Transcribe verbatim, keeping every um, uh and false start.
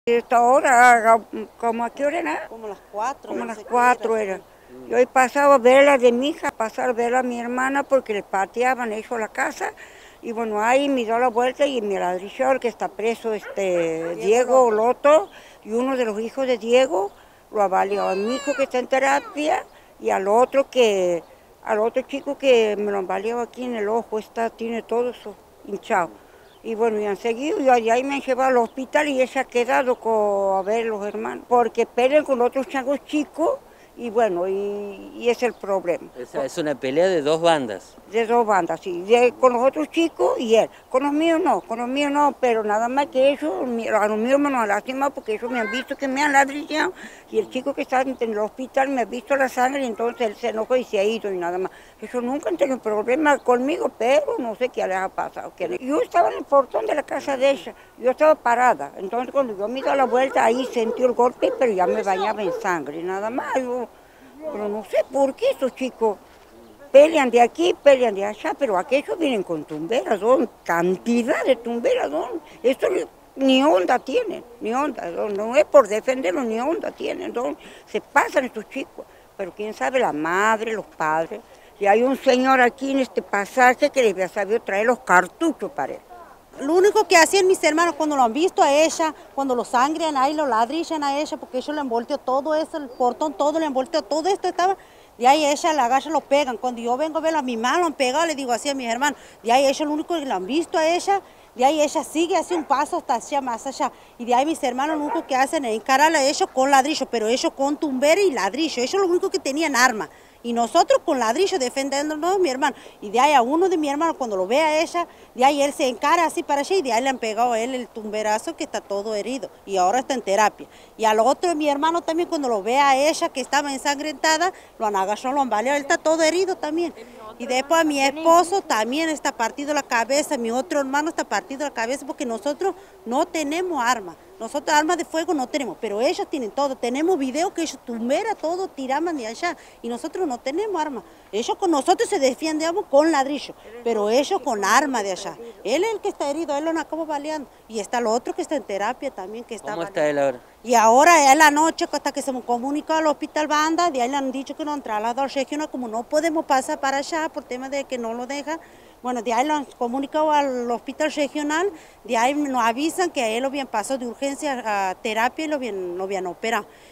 Esta hora, como a qué hora era, Como las cuatro. como a no las sé qué cuatro era. era. Yo he pasado a verla de mi hija, pasar a verla a mi hermana porque le pateaban eso a la casa. Y bueno, ahí me dio la vuelta y mi ladrillo, que está preso, este Diego Loto, y uno de los hijos de Diego lo avalió a mi hijo que está en terapia y al otro que, al otro chico que me lo han avaliado aquí en el ojo, está, tiene todo eso hinchado. Y bueno, y han seguido, y ahí me han llevado al hospital y ella ha quedado con, a ver los hermanos, porque pelean con otros changos chicos y bueno, y, y es el problema. O sea, es una pelea de dos bandas. De dos bandas, sí, de, con los otros chicos y él. Con los míos no, con los míos no, pero nada más que eso, a los míos me lo han lastimado porque ellos me han visto que me han ladrillado y el chico que está en el hospital me ha visto la sangre y entonces él se enojó y se ha ido y nada más. Eso nunca han tenido problema conmigo, pero no sé qué les ha pasado. Yo estaba en el portón de la casa de ella, yo estaba parada, entonces cuando yo me di la vuelta ahí sentí el golpe, pero ya me bañaba en sangre, nada más. Yo, pero no sé por qué esos chicos pelean de aquí, pelean de allá, pero aquellos vienen con tumberas, son cantidad de tumberas, son. Esto ni onda tienen, ni onda, son. No es por defenderlos, ni onda tienen, son. Se pasan estos chicos, pero quién sabe, la madre, los padres. Y hay un señor aquí en este pasaje que les había sabido traer los cartuchos para él. Lo único que hacían mis hermanos cuando lo han visto a ella, cuando lo sangran ahí, lo ladrillan a ella, porque ellos le envolteó todo eso, el portón, todo le envolteó, todo esto estaba. De ahí ella la agarra, lo pegan. Cuando yo vengo a verlo a mi mamá, lo han pegado, le digo así a mis hermanos. De ahí ellos lo único que lo han visto a ella, de ahí ella sigue hace un paso hasta allá, más allá. Y de ahí mis hermanos lo único que hacen es encararla a ellos con ladrillo, pero ellos con tumbera y ladrillo. Ellos lo único que tenían arma. Y nosotros con ladrillo defendiéndonos, mi hermano. Y de ahí a uno de mi hermanos, cuando lo ve a ella, de ahí él se encara así para allá y de ahí le han pegado a él el tumberazo que está todo herido. Y ahora está en terapia. Y al otro de mi hermano también, cuando lo ve a ella que estaba ensangrentada, lo han agarrado, lo han baleado, él está todo herido también. Y después a mi esposo también está partido la cabeza, mi otro hermano está partido la cabeza porque nosotros no tenemos armas. Nosotros armas de fuego no tenemos, pero ellos tienen todo. Tenemos video que ellos tumbera todo, tiraban de allá y nosotros no tenemos armas. Ellos con nosotros se defienden con ladrillo, pero ellos con arma de allá. Él es el que está herido, él lo acabó baleando. Y está el otro que está en terapia también. que está ¿Cómo está él ahora? Y ahora es la noche, hasta que se me comunicó al hospital Banda, de ahí le han dicho que lo han trasladado al regional, como no podemos pasar para allá por tema de que no lo dejan. Bueno, de ahí lo han comunicado al hospital regional, de ahí nos avisan que a él lo habían pasado de urgencia a terapia y lo habían, lo habían operado.